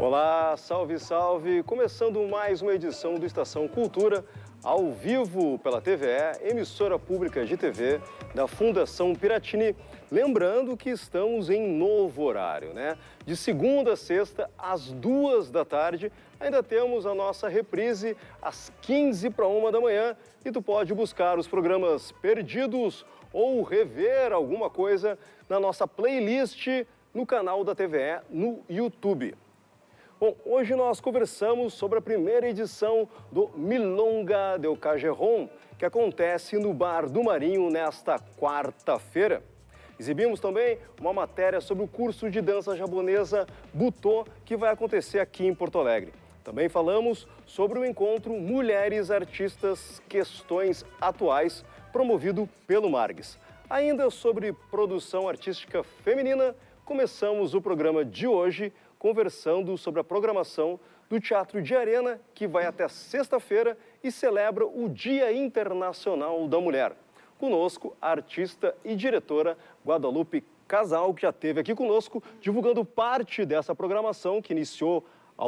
Olá, salve, salve! Começando mais uma edição do Estação Cultura, ao vivo pela TVE, emissora pública de TV da Fundação Piratini. Lembrando que estamos em novo horário, né? De segunda a sexta, às 2 da tarde, ainda temos a nossa reprise às 15:45 da manhã. E tu pode buscar os programas perdidos ou rever alguma coisa na nossa playlist no canal da TVE no YouTube. Bom, hoje nós conversamos sobre a primeira edição do Milonga del Cajerón, que acontece no Bar do Marinho nesta quarta-feira. Exibimos também uma matéria sobre o curso de dança japonesa Butô, que vai acontecer aqui em Porto Alegre. Também falamos sobre o encontro Mulheres Artistas Questões Atuais, promovido pelo Margues. Ainda sobre produção artística feminina, começamos o programa de hoje conversando sobre a programação do Teatro de Arena, que vai até sexta-feira e celebra o Dia Internacional da Mulher. Conosco, a artista e diretora Guadalupe Casal, que já esteve aqui conosco, divulgando parte dessa programação que iniciou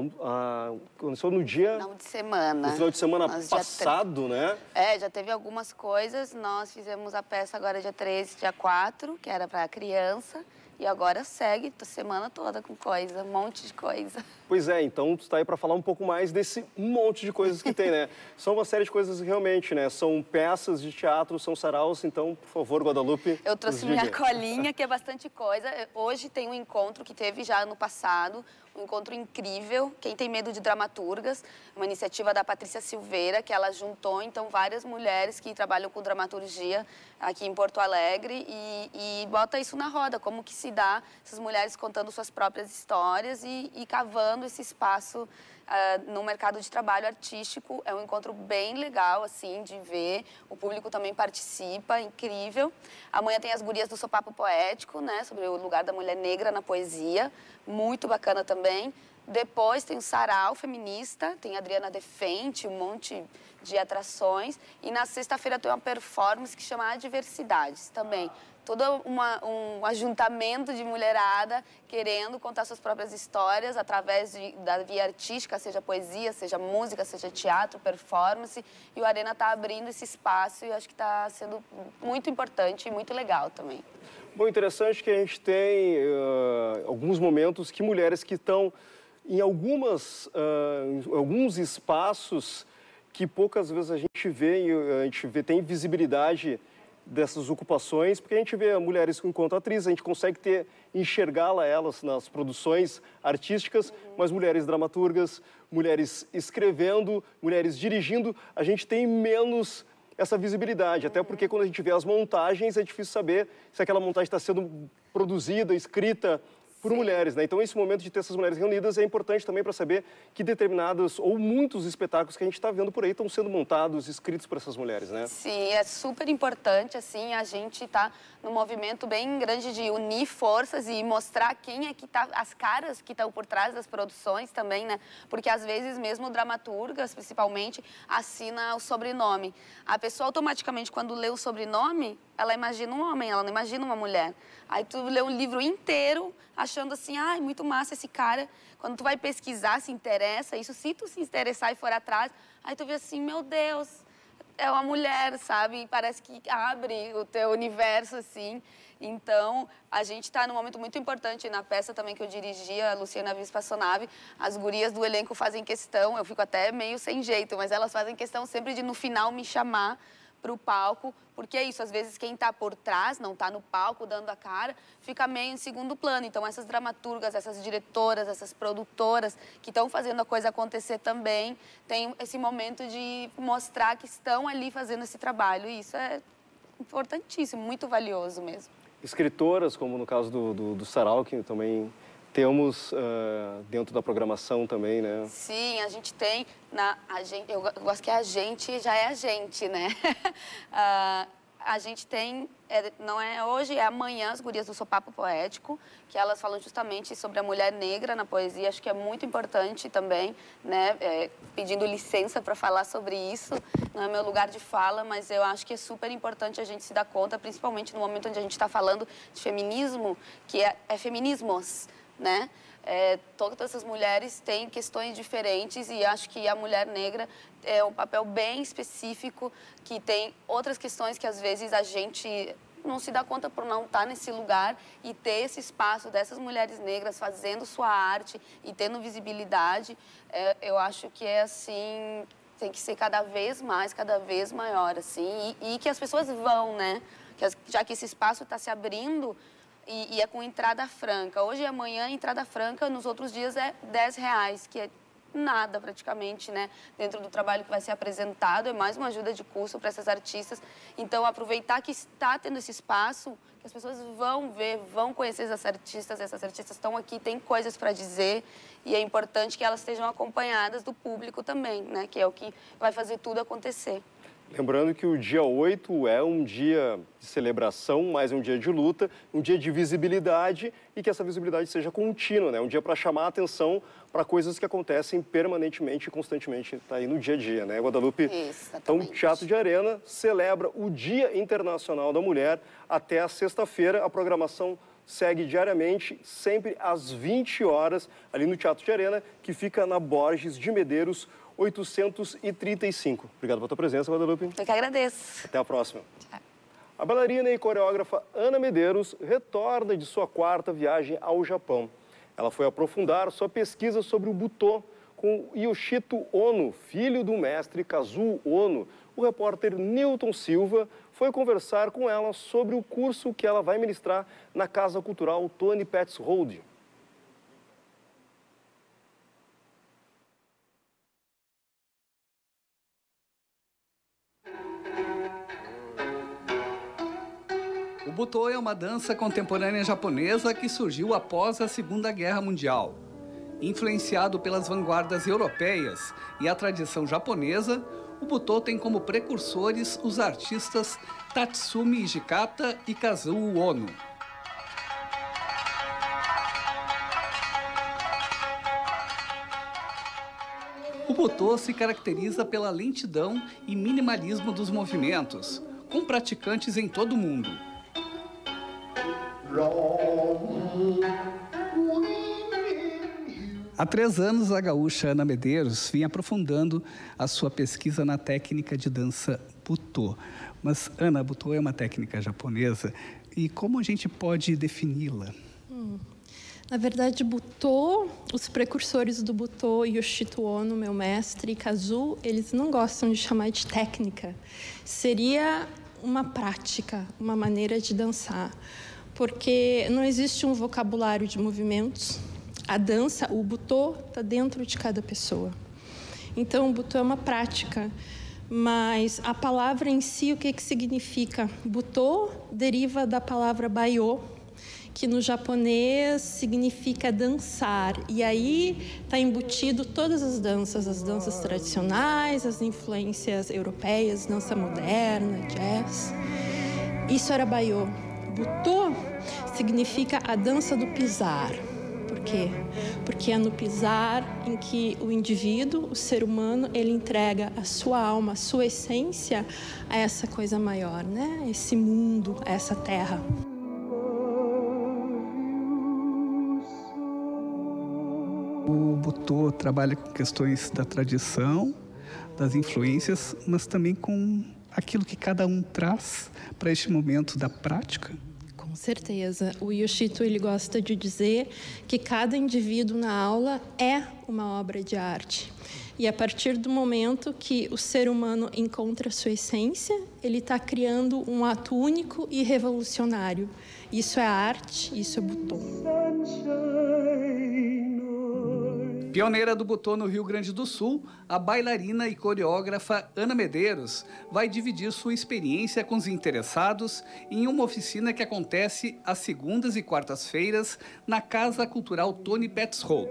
no dia... Final de semana. No final de semana passado, né? Já teve algumas coisas. Nós fizemos a peça agora dia 13, dia 4, que era para criança. E agora segue a semana toda com coisa, um monte de coisa. Pois é, então tu está aí para falar um pouco mais desse monte de coisas que tem, né? São uma série de coisas realmente, né? São peças de teatro, são saraus, então, por favor, Guadalupe... Eu trouxe minha colinha, que é bastante coisa. Hoje tem um encontro que teve já no passado, um encontro incrível, Quem Tem Medo de Dramaturgas, uma iniciativa da Patrícia Silveira, que ela juntou, então, várias mulheres que trabalham com dramaturgia aqui em Porto Alegre e bota isso na roda, como que se dá essas mulheres contando suas próprias histórias e cavando esse espaço no mercado de trabalho artístico. É um encontro bem legal, assim, de ver. O público também participa, incrível. Amanhã tem as gurias do Sopapo Poético, né, sobre o lugar da mulher negra na poesia, muito bacana também. Depois tem o Sarau Feminista, tem a Adriana Defente, um monte de atrações. E na sexta-feira tem uma performance que chama Adversidades também. Todo um ajuntamento de mulherada querendo contar suas próprias histórias através da via artística, seja poesia, seja música, seja teatro, performance. E o Arena está abrindo esse espaço e eu acho que está sendo muito importante e muito legal também. Bom, interessante que a gente tem alguns momentos que mulheres que estão em alguns espaços que poucas vezes a gente vê, tem visibilidade dessas ocupações, porque a gente vê mulheres enquanto atrizes, a gente consegue enxergá-las elas nas produções artísticas, mas mulheres dramaturgas, mulheres escrevendo, mulheres dirigindo, a gente tem menos essa visibilidade, até porque quando a gente vê as montagens é difícil saber se aquela montagem está sendo produzida, escrita por mulheres, né? Então, esse momento de ter essas mulheres reunidas é importante também para saber que determinados ou muitos espetáculos que a gente está vendo por aí estão sendo montados, escritos por essas mulheres, né? Sim, é super importante, assim, a gente tá num movimento bem grande de unir forças e mostrar quem é que tá, as caras que estão por trás das produções também, né? Porque, às vezes, mesmo dramaturgas, principalmente, assina o sobrenome. A pessoa, automaticamente, quando lê o sobrenome, ela imagina um homem, ela não imagina uma mulher. Aí tu lê um livro inteiro achando assim, ai, muito massa esse cara. Quando tu vai pesquisar, se interessa, isso, se tu se interessar e for atrás, aí tu vê assim, meu Deus, é uma mulher, sabe? E parece que abre o teu universo, assim. Então, a gente está num momento muito importante na peça também que eu dirigi, a Luciana Vispassonave. As gurias do elenco fazem questão, eu fico até meio sem jeito, mas elas fazem questão sempre de, no final, me chamar para o palco, porque é isso, às vezes quem está por trás, não está no palco dando a cara, fica meio em segundo plano. Então essas dramaturgas, essas diretoras, essas produtoras que estão fazendo a coisa acontecer também, tem esse momento de mostrar que estão ali fazendo esse trabalho, e isso é importantíssimo, muito valioso mesmo. Escritoras, como no caso do Sarau, que também temos dentro da programação também, né? Sim, a gente tem, eu gosto que a gente já é a gente, né? A gente tem, não é hoje, é amanhã, as gurias do Sopapo Poético, que elas falam justamente sobre a mulher negra na poesia. Acho que é muito importante também, né? Pedindo licença para falar sobre isso, não é meu lugar de fala, mas eu acho que é super importante a gente se dar conta, principalmente no momento onde a gente está falando de feminismo, que é feminismos, né? Todas essas mulheres têm questões diferentes e acho que a mulher negra é um papel bem específico, que tem outras questões que às vezes a gente não se dá conta por não estar nesse lugar, e ter esse espaço dessas mulheres negras fazendo sua arte e tendo visibilidade, eu acho que é assim, tem que ser cada vez mais, cada vez maior, assim, e que as pessoas vão, né? Já que esse espaço está se abrindo e é com entrada franca. Hoje e amanhã, entrada franca, nos outros dias é R$10, que é nada praticamente, né? Dentro do trabalho que vai ser apresentado, é mais uma ajuda de custo para essas artistas. Então, aproveitar que está tendo esse espaço, que as pessoas vão ver, vão conhecer essas artistas estão aqui, têm coisas para dizer, e é importante que elas estejam acompanhadas do público também, né? Que é o que vai fazer tudo acontecer. Lembrando que o dia 8 é um dia de celebração, mas é um dia de luta, um dia de visibilidade, e que essa visibilidade seja contínua, né? Um dia para chamar a atenção para coisas que acontecem permanentemente e constantemente, tá aí no dia a dia, né, Guadalupe? Exatamente. Então, o Teatro de Arena celebra o Dia Internacional da Mulher até a sexta-feira. A programação segue diariamente, sempre às 20 horas, ali no Teatro de Arena, que fica na Borges de Medeiros, 835. Obrigado pela tua presença, Guadalupe. Eu que agradeço. Até a próxima. Tchau. A bailarina e coreógrafa Ana Medeiros retorna de sua 4ª viagem ao Japão. Ela foi aprofundar sua pesquisa sobre o Butô com Yoshito Ono, filho do mestre Kazuo Ono. O repórter Newton Silva foi conversar com ela sobre o curso que ela vai ministrar na Casa Cultural Tony Petzold. O Butô é uma dança contemporânea japonesa que surgiu após a Segunda Guerra Mundial. Influenciado pelas vanguardas europeias e a tradição japonesa, o Butô tem como precursores os artistas Tatsumi Hijikata e Kazuo Ono. O Butô se caracteriza pela lentidão e minimalismo dos movimentos, com praticantes em todo o mundo. Há 3 anos, a gaúcha Ana Medeiros vinha aprofundando a sua pesquisa na técnica de dança Butô. Mas, Ana, Butô é uma técnica japonesa, e como a gente pode defini-la? Na verdade, Butô, os precursores do Butô, Yoshito Ono, meu mestre, e Kazuo, eles não gostam de chamar de técnica. Seria uma prática, uma maneira de dançar. Porque não existe um vocabulário de movimentos. A dança, o Butô, está dentro de cada pessoa. Então, o Butô é uma prática, mas a palavra em si, o que significa? Butô deriva da palavra baiô, que no japonês significa dançar. E aí está embutido todas as danças tradicionais, as influências europeias, dança moderna, jazz. Isso era baiô. Butô significa a dança do pisar. Por quê? Porque é no pisar em que o indivíduo, o ser humano, ele entrega a sua alma, a sua essência a essa coisa maior, né? Esse mundo, a essa terra. O Butô trabalha com questões da tradição, das influências, mas também com aquilo que cada um traz para este momento da prática. Com certeza. O Yoshito, ele gosta de dizer que cada indivíduo na aula é uma obra de arte. E a partir do momento que o ser humano encontra sua essência, ele está criando um ato único e revolucionário. Isso é arte, isso é Butô. Pioneira do Butô no Rio Grande do Sul, a bailarina e coreógrafa Ana Medeiros vai dividir sua experiência com os interessados em uma oficina que acontece às segundas e quartas-feiras na Casa Cultural Tony Petzold.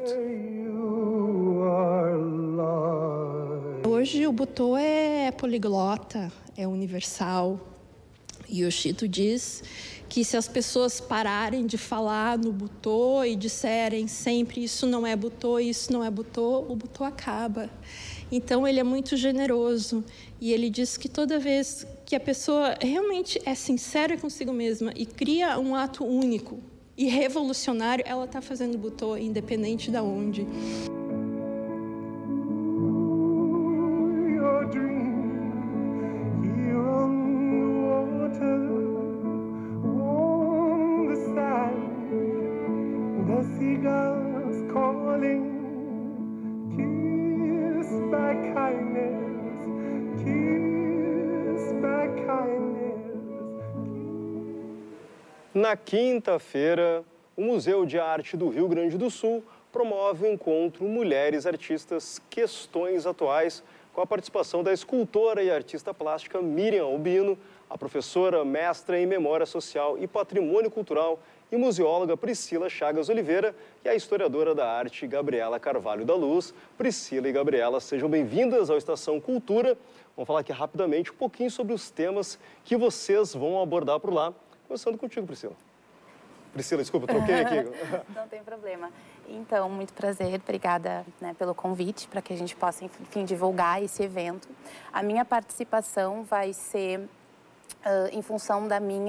Hoje o Butô é poliglota, é universal. Yoshito diz que se as pessoas pararem de falar no Butô e disserem sempre isso não é Butô, isso não é Butô, o Butô acaba. Então ele é muito generoso e ele diz que toda vez que a pessoa realmente é sincera consigo mesma e cria um ato único, e revolucionário, ela está fazendo butô independente de onde. Na quinta-feira, o Museu de Arte do Rio Grande do Sul promove o encontro Mulheres Artistas Questões Atuais, com a participação da escultora e artista plástica Miriam Albino, a professora mestra em Memória Social e Patrimônio Cultural e museóloga Priscila Chagas Oliveira e a historiadora da arte Gabriela Carvalho da Luz. Priscila e Gabriela, sejam bem-vindas ao Estação Cultura. Vamos falar aqui rapidamente um pouquinho sobre os temas que vocês vão abordar por lá. Começando contigo, Priscila. Priscila, desculpa, troquei aqui. Não tem problema. Então, muito prazer, obrigada, né, pelo convite, para que a gente possa, enfim, divulgar esse evento. A minha participação vai ser em função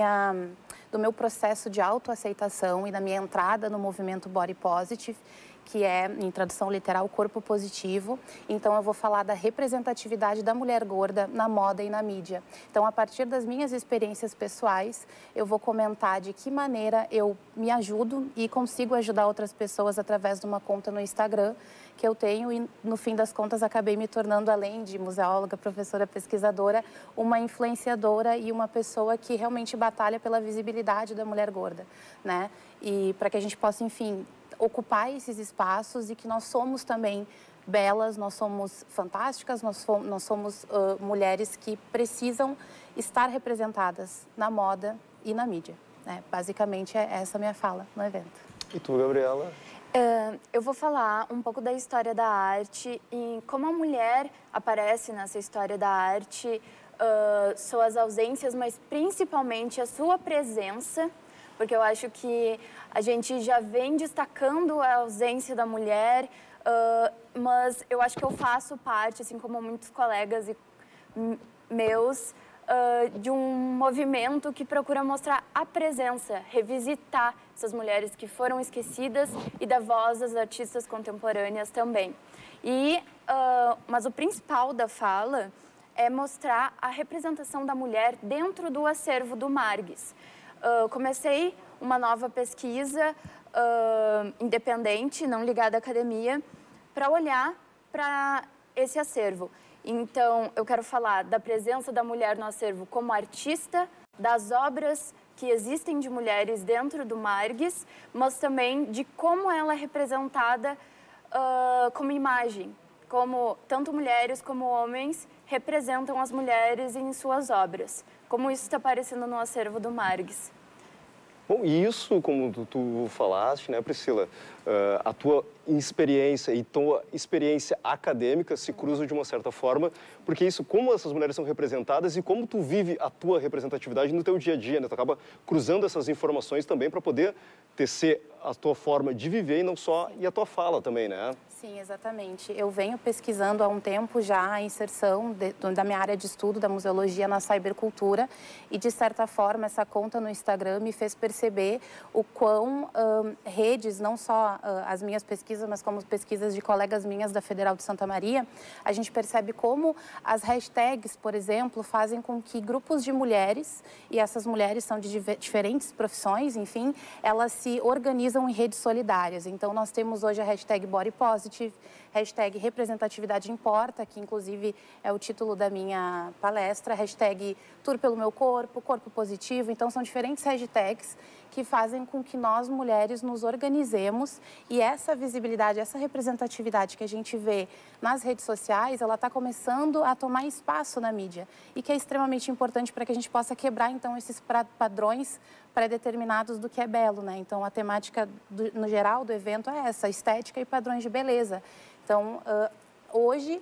do meu processo de autoaceitação e da minha entrada no movimento Body Positive, que é, em tradução literal, corpo positivo. Então, eu vou falar da representatividade da mulher gorda na moda e na mídia. Então, a partir das minhas experiências pessoais, eu vou comentar de que maneira eu me ajudo e consigo ajudar outras pessoas através de uma conta no Instagram que eu tenho e, no fim das contas, acabei me tornando, além de museóloga, professora, pesquisadora, uma influenciadora e uma pessoa que realmente batalha pela visibilidade da mulher gorda, né? E para que a gente possa, enfim, ocupar esses espaços e que nós somos também belas, nós somos fantásticas, nós somos mulheres que precisam estar representadas na moda e na mídia, né? Basicamente, é essa a minha fala no evento. E tu, Gabriela? Eu vou falar um pouco da história da arte e como a mulher aparece nessa história da arte, suas ausências, mas principalmente a sua presença, porque eu acho que a gente já vem destacando a ausência da mulher, mas eu acho que eu faço parte, assim como muitos colegas meus, de um movimento que procura mostrar a presença, revisitar essas mulheres que foram esquecidas e dar voz às artistas contemporâneas também. Mas o principal da fala é mostrar a representação da mulher dentro do acervo do Margues. Comecei uma nova pesquisa independente, não ligada à academia, para olhar para esse acervo. Então, eu quero falar da presença da mulher no acervo como artista, das obras que existem de mulheres dentro do Margues, mas também de como ela é representada como imagem, como tanto mulheres como homens representam as mulheres em suas obras, como isso está aparecendo no acervo do Margues. Bom, isso, como tu falaste, né, Priscila, a tua experiência e tua experiência acadêmica se cruzam de uma certa forma, porque isso, como essas mulheres são representadas e como tu vive a tua representatividade no teu dia a dia, né? Tu acaba cruzando essas informações também para poder tecer a tua forma de viver e não só, e a tua fala também, né? Sim, exatamente. Eu venho pesquisando há um tempo já a inserção da minha área de estudo, da museologia, na cybercultura e, de certa forma, essa conta no Instagram me fez perceber o quão redes, não só as minhas pesquisas, mas como pesquisas de colegas minhas da Federal de Santa Maria, a gente percebe como as hashtags, por exemplo, fazem com que grupos de mulheres, e essas mulheres são de diferentes profissões, enfim, elas se organizam em redes solidárias. Então, nós temos hoje a hashtag Body Positive, hashtag Representatividade Importa, que inclusive é o título da minha palestra, hashtag Tudo pelo Meu Corpo, Corpo Positivo. Então, são diferentes hashtags que fazem com que nós, mulheres, nos organizemos e essa visibilidade, essa representatividade que a gente vê nas redes sociais, ela está começando a tomar espaço na mídia e que é extremamente importante para que a gente possa quebrar, então, esses padrões pré-determinados do que é belo, né? Então, a temática, no geral, do evento é essa, estética e padrões de beleza. Então, hoje,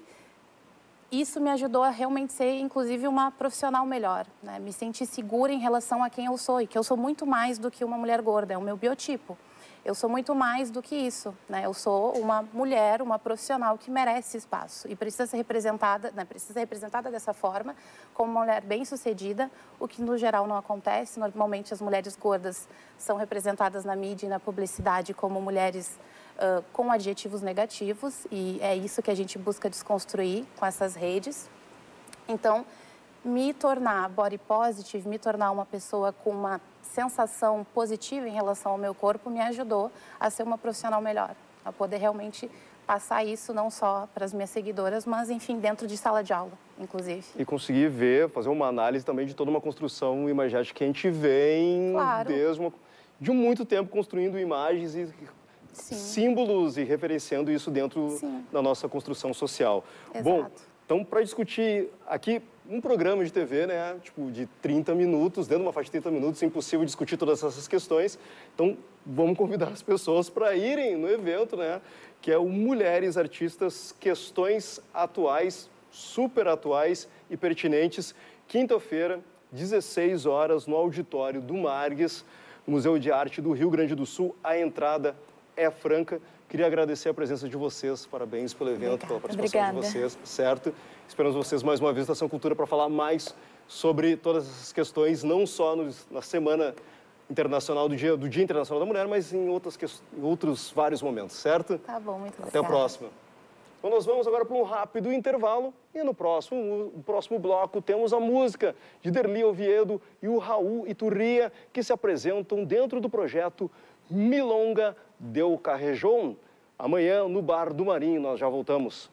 isso me ajudou a realmente ser, inclusive, uma profissional melhor, né? Me sentir segura em relação a quem eu sou, e que eu sou muito mais do que uma mulher gorda, é o meu biotipo. Eu sou muito mais do que isso, né? Eu sou uma mulher, uma profissional que merece espaço e precisa ser representada, né? Precisa ser representada dessa forma, como uma mulher bem-sucedida, o que no geral não acontece. Normalmente as mulheres gordas são representadas na mídia e na publicidade como mulheres com adjetivos negativos, e é isso que a gente busca desconstruir com essas redes. Então, me tornar body positive, me tornar uma pessoa com uma sensação positiva em relação ao meu corpo, me ajudou a ser uma profissional melhor, a poder realmente passar isso não só para as minhas seguidoras, mas, enfim, dentro de sala de aula, inclusive. E conseguir ver, fazer uma análise também de toda uma construção imagética que a gente vem desde de muito tempo construindo imagens e símbolos e referenciando isso dentro da nossa construção social. Exato. Bom, então, para discutir aqui um programa de TV, né, tipo, de 30 minutos, dentro de uma faixa de 30 minutos, é impossível discutir todas essas questões. Então, vamos convidar as pessoas para irem no evento, né, que é o Mulheres Artistas, Questões Atuais, Super Atuais e Pertinentes, quinta-feira, 16 horas, no auditório do Margues, Museu de Arte do Rio Grande do Sul. A entrada é franca. Queria agradecer a presença de vocês, parabéns pelo evento, pela participação de vocês, certo? Esperamos vocês mais uma vez na Estação Cultura para falar mais sobre todas essas questões, não só na Semana Internacional do Dia Internacional da Mulher, mas em outros vários momentos, certo? Tá bom, muito obrigada. Até a próxima. Então nós vamos agora para um rápido intervalo e no próximo bloco temos a música de Derli Oviedo e o Raul Iturria, que se apresentam dentro do projeto Milonga del Carrejón. Amanhã no Bar do Marinho, nós já voltamos.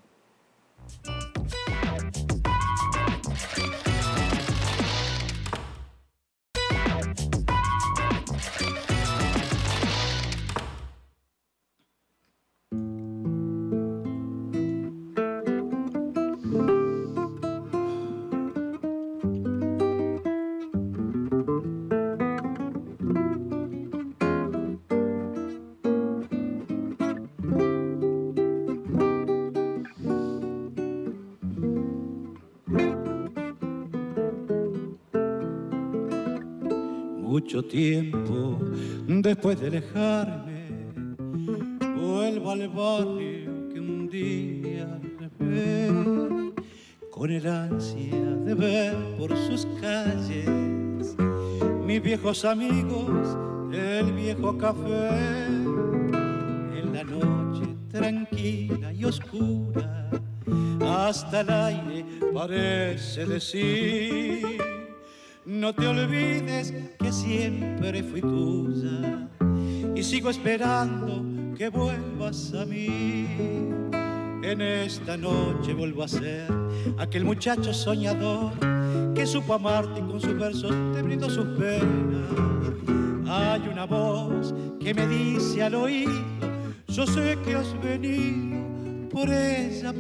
Mucho tiempo después de alejarme, vuelvo al barrio que un día ve, con el ansia de ver por sus calles mis viejos amigos, el viejo café, en la noche tranquila y oscura, hasta el aire parece decir: no te olvides que siempre fui tuya y sigo esperando que vuelvas a mí. En esta noche vuelvo a ser aquel muchacho soñador que supo amarte y con sus versos te brindó sus penas. Hay una voz que me dice al oído: yo sé que has venido por ella,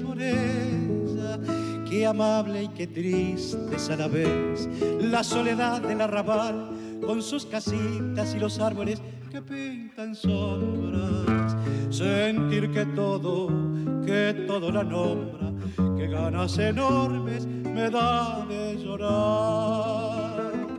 qué amable y qué triste es a la vez la soledad del arrabal, con sus casitas y los árboles que pintan sombras. Sentir que todo la nombra, que ganas enormes me da de llorar.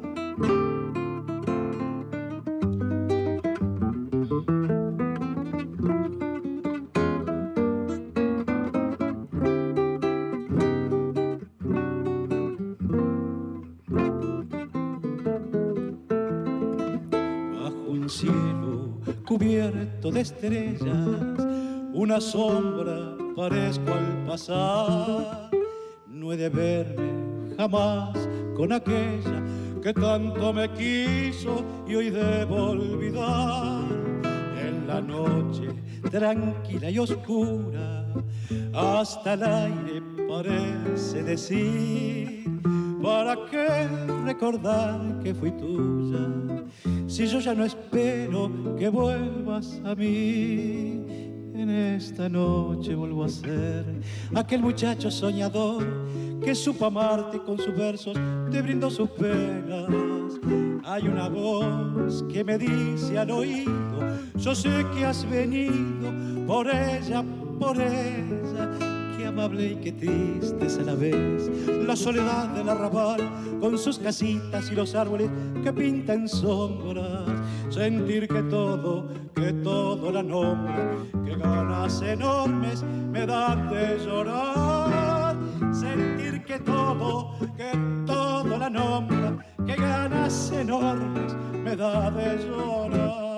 Cubierto de estrellas, una sombra parezco al pasar. No he de verme jamás con aquella que tanto me quiso y hoy debo olvidar. En la noche tranquila y oscura, hasta el aire parece decir: ¿para qué recordar que fui tuya? Si yo ya no espero que vuelvas a mí. En esta noche vuelvo a ser aquel muchacho soñador que supo amarte y con sus versos te brindó sus penas. Hay una voz que me dice al oído: yo sé que has venido por ella, qué amable y qué triste es a la vez la soledad del arrabal, con sus casitas y los árboles que pintan sombras. Sentir que todo la nombra, que ganas enormes me dan de llorar. Sentir que todo la nombra, que ganas enormes me da de llorar.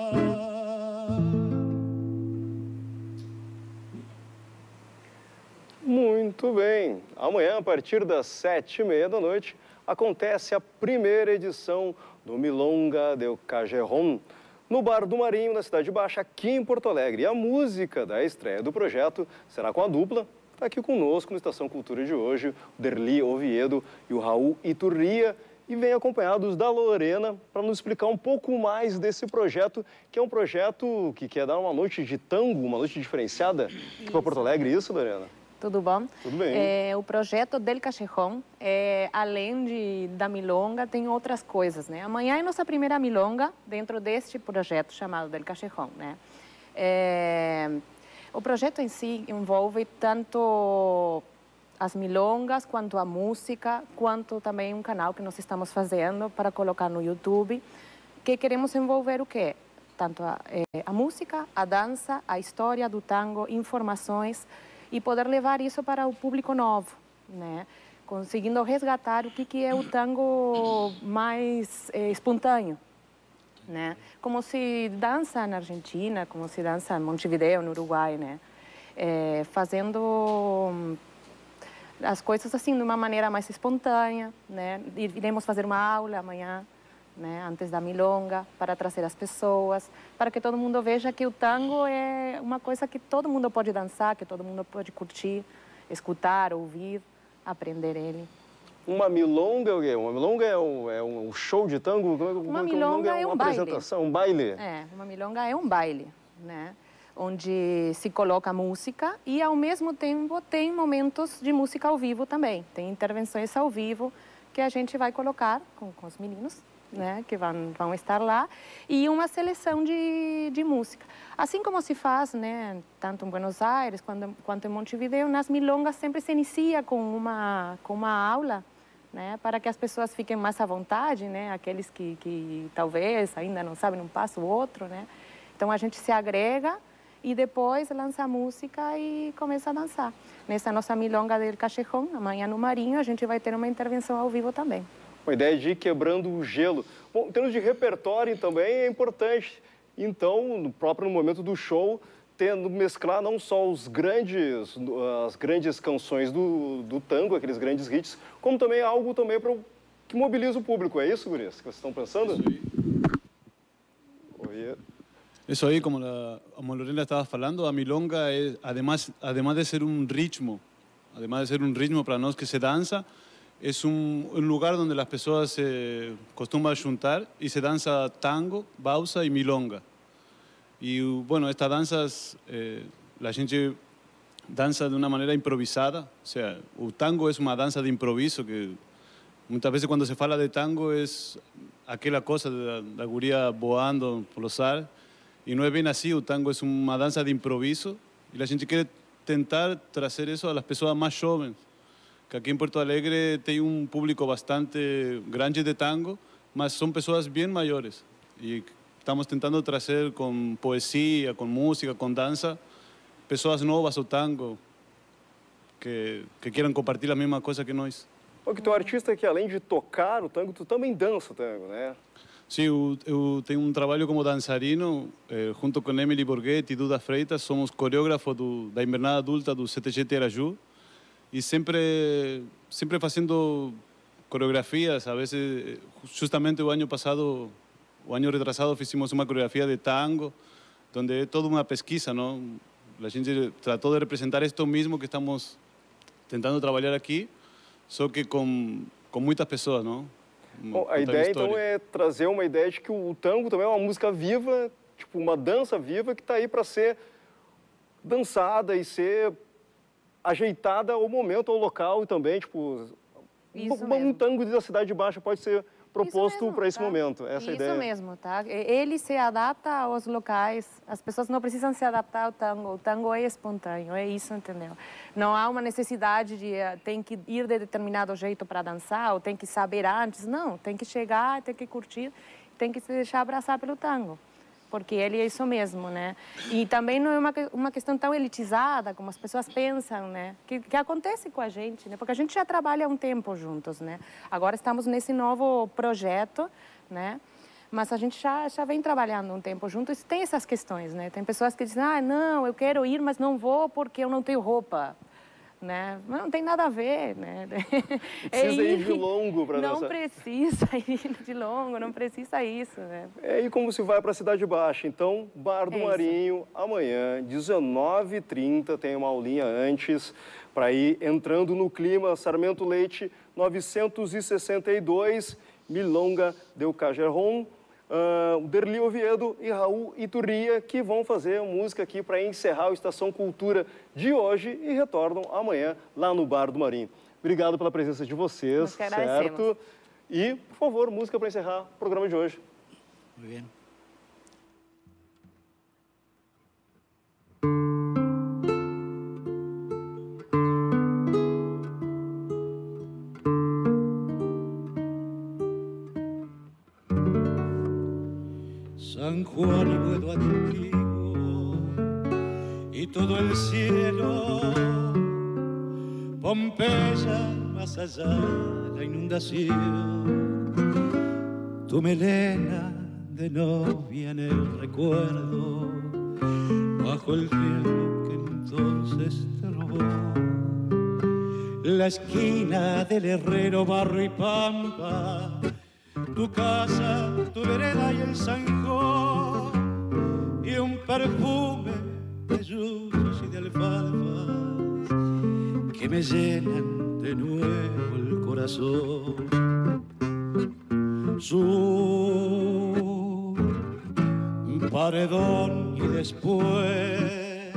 Muito bem. Amanhã, a partir das 7h30 da noite, acontece a primeira edição do Milonga del Callejón, no Bar do Marinho, na Cidade Baixa, aqui em Porto Alegre. E a música da estreia do projeto será com a dupla, que está aqui conosco no Estação Cultura de hoje, o Derli Oviedo e o Raul Iturria, e vem acompanhados da Lorena para nos explicar um pouco mais desse projeto, que é um projeto que quer dar uma noite de tango, uma noite diferenciada aqui para Porto Alegre. Isso, Lorena? Tudo bom? Tudo bem. O projeto Del Callejón, além da milonga, tem outras coisas, né? Amanhã é nossa primeira milonga dentro deste projeto chamado Del Callejón, né? O projeto em si envolve tanto as milongas, quanto a música, quanto também um canal que nós estamos fazendo para colocar no YouTube, que queremos envolver o quê? Tanto a música, a dança, a história do tango, informações, e poder levar isso para o público novo, né? Conseguindo resgatar o que é o tango mais espontâneo, né? Como se dança na Argentina, como se dança em Montevideo, no Uruguai, né? Fazendo as coisas assim de uma maneira mais espontânea, né? Iremos fazer uma aula amanhã, né, antes da milonga, para trazer as pessoas, para que todo mundo veja que o tango é uma coisa que todo mundo pode dançar, que todo mundo pode curtir, escutar, ouvir, aprender ele. Uma milonga é o quê? Uma milonga é um show de tango? Uma milonga é um baile. Apresentação, um baile? Uma milonga é um baile, né? Onde se coloca música e, ao mesmo tempo, tem momentos de música ao vivo também. Tem intervenções ao vivo que a gente vai colocar com os meninos, né, que vão estar lá, e uma seleção de música. Assim como se faz, né, tanto em Buenos Aires quanto em Montevideo, nas milongas sempre se inicia com uma aula, né, para que as pessoas fiquem mais à vontade, né, aqueles que talvez ainda não sabem um passo ou outro, né. Então a gente se agrega e depois lança a música e começa a dançar. Nessa nossa milonga del Callejón, amanhã no Marinho, a gente vai ter uma intervenção ao vivo também. Uma ideia de ir quebrando o gelo. Bom, em termos de repertório também é importante. Então, no momento do show, mesclar não só as grandes canções do tango, aqueles grandes hits, como também algo também que mobiliza o público. É isso, Gurias, que vocês estão pensando? Eso ahí, como Lorena estaba falando, a milonga es, además de ser un ritmo para nosotros que se danza, es un lugar donde las personas se acostumbran a juntar y se danza tango, balsa y milonga. Y bueno, estas danzas, la gente danza de una manera improvisada. O sea, el tango es una danza de improviso que muchas veces cuando se fala de tango es aquella cosa de la guría voando por los aires. Y no es bien así, el tango es una danza de improviso y la gente quiere tentar traer eso a las personas más jóvenes. Que aquí en Porto Alegre tem un público bastante grande de tango, mas son personas bien mayores. Y estamos tentando traer con poesía, con música, con danza, personas novas ao tango que quieran compartir la misma cosa que nós. Porque tu é um artista que, além de tocar o tango, tu também dança o tango, né? Sim, eu tenho um trabalho como dançarino, junto com Emily Borghetti e Duda Freitas, somos coreógrafos da invernada adulta do CTG Araju. Y siempre haciendo coreografías, a veces, justamente el año pasado, o año retrasado, hicimos una coreografía de tango, donde es toda una pesquisa, ¿no? La gente trató de representar esto mismo que estamos tentando trabalhar aqui, só que com muitas pessoas, não? Bom, a ideia, então, é trazer uma ideia de que o tango também é uma música viva, tipo, uma dança viva que está aí para ser dançada e ser ajeitada ao momento, ao local e também, tipo, um tango da Cidade Baixa pode ser proposto para esse momento. Essa é a ideia. Isso mesmo, tá? Ele se adapta aos locais, as pessoas não precisam se adaptar ao tango, o tango é espontâneo, é isso, entendeu? Não há uma necessidade de tem que ir de determinado jeito para dançar, ou tem que saber antes, não, tem que chegar, tem que curtir, tem que se deixar abraçar pelo tango. Porque ele é isso mesmo, né? E também não é uma questão tão elitizada como as pessoas pensam, né? Que acontece com a gente, né? Porque a gente já trabalha há um tempo juntos, né? Agora estamos nesse novo projeto, né? Mas a gente já vem trabalhando um tempo juntos e tem essas questões, né? Tem pessoas que dizem, não, eu quero ir, mas não vou porque eu não tenho roupa. Né? Não tem nada a ver, né? Precisa ir de longo para dançar. Não precisa ir de longo, não precisa isso, né? E como se vai para a Cidade Baixa? Então, Bar do Marinho, amanhã, 19h30, tem uma aulinha antes, para ir entrando no clima. Sarmento Leite, 962, Milonga del Cajerron, Derli Oviedo e Raul Iturria, que vão fazer música aqui para encerrar a Estação Cultura de hoje e retornam amanhã lá no Bar do Marinho. Obrigado pela presença de vocês, certo? E, por favor, música para encerrar o programa de hoje. Muy bien. San Juan y Buedo antiguo y todo el cielo, Pompeya más allá la inundación, tu melena de novia en el recuerdo, bajo el cielo que entonces te robó, la esquina del herrero, barro y pampa, tu casa, tu vereda y el zanjón, y un perfume de yuyos y de alfalfas que me llenan de nuevo el corazón. Su paredón y después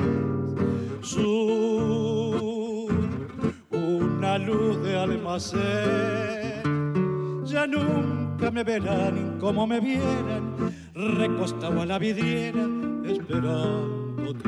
una luz de almacén. Ya nunca me verán como me vieran, recostado a la vidriera esperándote.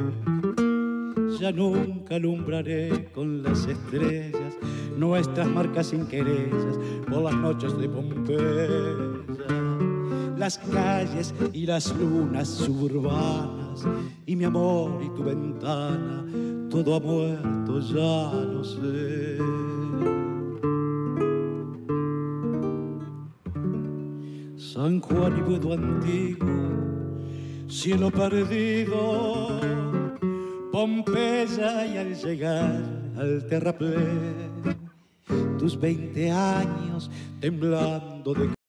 Ya nunca alumbraré con las estrellas nuestras marcas sin querellas por las noches de Pompeya. Las calles y las lunas suburbanas y mi amor y tu ventana, todo ha muerto, ya lo sé. San Juan y Buedo antiguo, cielo perdido, Pompeya y al llegar al terraplén, tus 20 años temblando de